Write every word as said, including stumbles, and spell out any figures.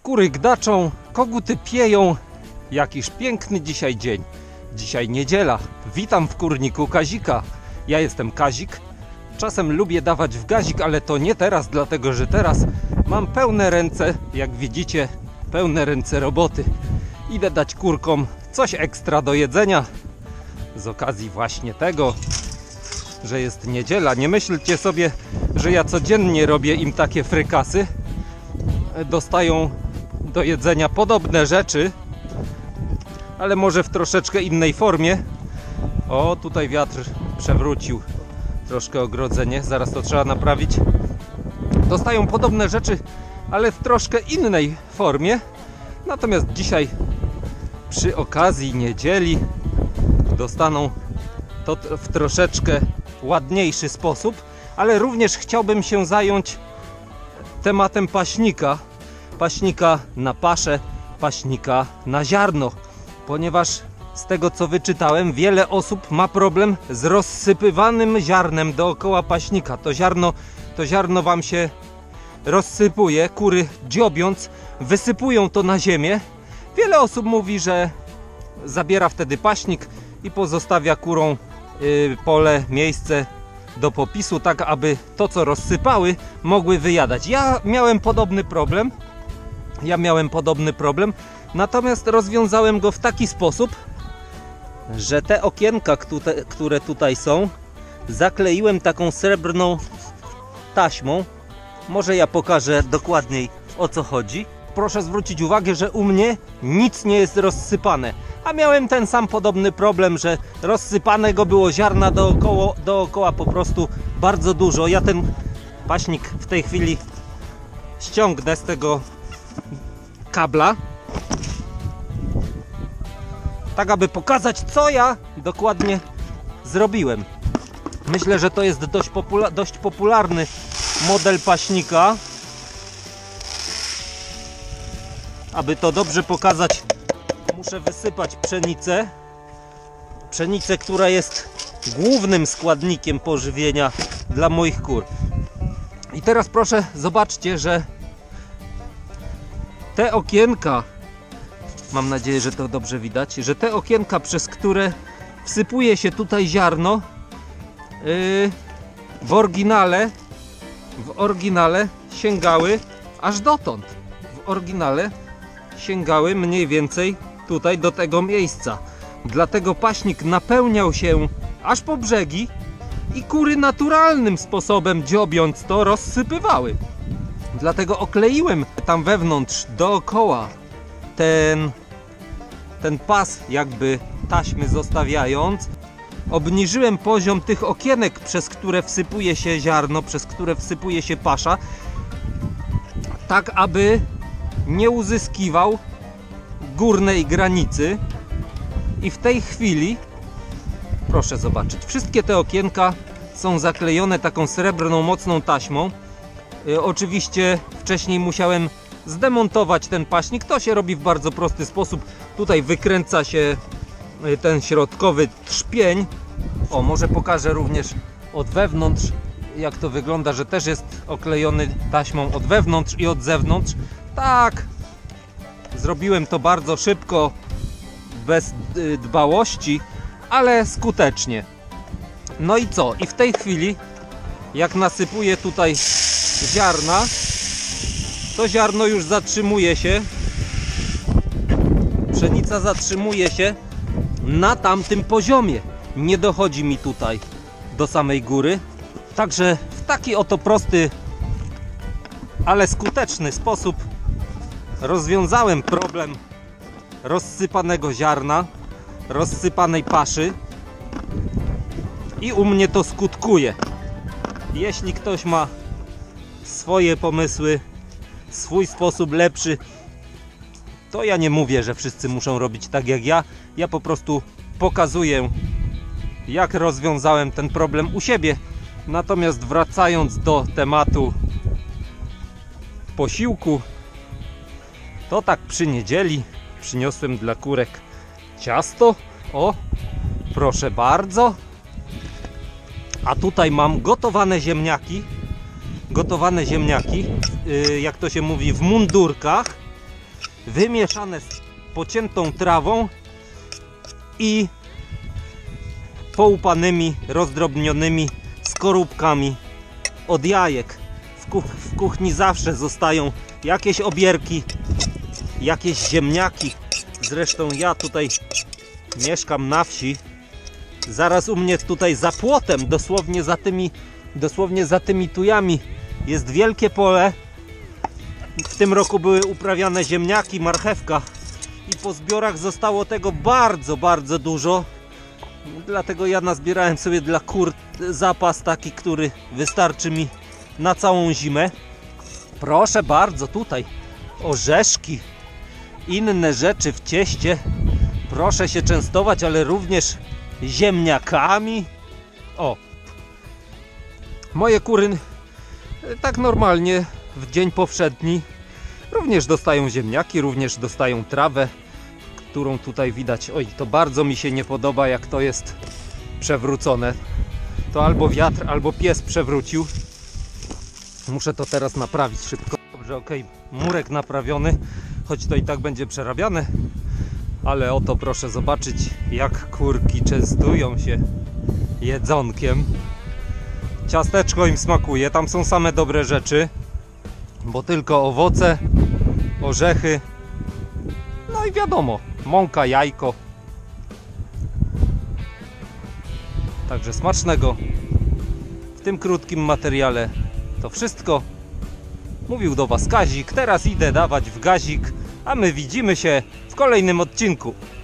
Kury gdaczą, koguty pieją. Jakiż piękny dzisiaj dzień. Dzisiaj niedziela. Witam w kurniku Kazika. Ja jestem Kazik. Czasem lubię dawać w gazik, ale to nie teraz, dlatego że teraz mam pełne ręce, jak widzicie, pełne ręce roboty. Idę dać kurkom coś ekstra do jedzenia. Z okazji właśnie tego, że jest niedziela. Nie myślcie sobie, że ja codziennie robię im takie frykasy. Dostają do jedzenia podobne rzeczy, ale może w troszeczkę innej formie. O, tutaj wiatr przewrócił troszkę ogrodzenie, zaraz to trzeba naprawić. Dostają podobne rzeczy, ale w troszkę innej formie. Natomiast dzisiaj przy okazji niedzieli dostaną to w troszeczkę ładniejszy sposób, ale również chciałbym się zająć tematem paśnika. Paśnika na paszę, paśnika na ziarno, ponieważ z tego co wyczytałem, wiele osób ma problem z rozsypywanym ziarnem dookoła paśnika. To ziarno, to ziarno wam się rozsypuje, kury dziobiąc wysypują to na ziemię. Wiele osób mówi, że zabiera wtedy paśnik i pozostawia kurom yy, pole, miejsce do popisu, tak aby to co rozsypały mogły wyjadać. Ja miałem podobny problem. Ja miałem podobny problem, natomiast rozwiązałem go w taki sposób, że te okienka, które tutaj są, zakleiłem taką srebrną taśmą. Może ja pokażę dokładniej, o co chodzi. Proszę zwrócić uwagę, że u mnie nic nie jest rozsypane, a miałem ten sam podobny problem, że rozsypanego było ziarna dookoła, dookoła po prostu bardzo dużo. Ja ten paśnik w tej chwili ściągnę z tego kabla, tak aby pokazać, co ja dokładnie zrobiłem. Myślę, że to jest dość, popula dość popularny model paśnika. Aby to dobrze pokazać, muszę wysypać pszenicę. Pszenicę, która jest głównym składnikiem pożywienia dla moich kur. I teraz proszę zobaczcie, że te okienka, mam nadzieję, że to dobrze widać, że te okienka, przez które wsypuje się tutaj ziarno, yy, w oryginale, w oryginale sięgały aż dotąd. W oryginale sięgały mniej więcej tutaj do tego miejsca. Dlatego paśnik napełniał się aż po brzegi i kury naturalnym sposobem dziobiąc to rozsypywały. Dlatego okleiłem tam wewnątrz dookoła ten, ten pas jakby taśmy zostawiając. Obniżyłem poziom tych okienek, przez które wsypuje się ziarno, przez które wsypuje się pasza, tak aby nie uzyskiwał górnej granicy. I w tej chwili, proszę zobaczyć, wszystkie te okienka są zaklejone taką srebrną, mocną taśmą. Yy, oczywiście wcześniej musiałem zdemontować ten paśnik. To się robi w bardzo prosty sposób. Tutaj wykręca się yy, ten środkowy trzpień. O, może pokażę również od wewnątrz, jak to wygląda, że też jest oklejony taśmą od wewnątrz i od zewnątrz. Tak, zrobiłem to bardzo szybko, bez dbałości, ale skutecznie. No i co? I w tej chwili, jak nasypuję tutaj ziarna, to ziarno już zatrzymuje się, pszenica zatrzymuje się na tamtym poziomie. Nie dochodzi mi tutaj do samej góry. Także w taki oto prosty, ale skuteczny sposób rozwiązałem problem rozsypanego ziarna, rozsypanej paszy i u mnie to skutkuje. Jeśli ktoś ma swoje pomysły, swój sposób lepszy, to ja nie mówię, że wszyscy muszą robić tak jak ja. Ja po prostu pokazuję, jak rozwiązałem ten problem u siebie. Natomiast wracając do tematu posiłku, to tak przy niedzieli przyniosłem dla kurek ciasto. O, proszę bardzo. A tutaj mam gotowane ziemniaki. Gotowane ziemniaki, jak to się mówi, w mundurkach. wymieszane z pociętą trawą i połupanymi, rozdrobnionymi skorupkami od jajek. W, kuch w kuchni zawsze zostają jakieś obierki, jakieś ziemniaki. Zresztą ja tutaj mieszkam na wsi. Zaraz u mnie tutaj za płotem, dosłownie za tymi, dosłownie za tymi tujami, jest wielkie pole. W tym roku były uprawiane ziemniaki, marchewka i po zbiorach zostało tego bardzo, bardzo dużo. Dlatego ja nazbierałem sobie dla kur zapas taki, który wystarczy mi na całą zimę. Proszę bardzo, tutaj orzeszki, inne rzeczy w cieście. Proszę się częstować, ale również ziemniakami. O! Moje kury tak normalnie w dzień powszedni również dostają ziemniaki, również dostają trawę, którą tutaj widać. Oj, to bardzo mi się nie podoba, jak to jest przewrócone. To albo wiatr, albo pies przewrócił. Muszę to teraz naprawić szybko. Dobrze, ok, murek naprawiony, choć to i tak będzie przerabiane. Ale oto proszę zobaczyć, jak kurki częstują się jedzonkiem. Ciasteczko im smakuje, tam są same dobre rzeczy, bo tylko owoce, orzechy, no i wiadomo, mąka, jajko. Także smacznego. W tym krótkim materiale to wszystko. Mówił do Was Kazik, teraz idę dawać w gazik, a my widzimy się w kolejnym odcinku.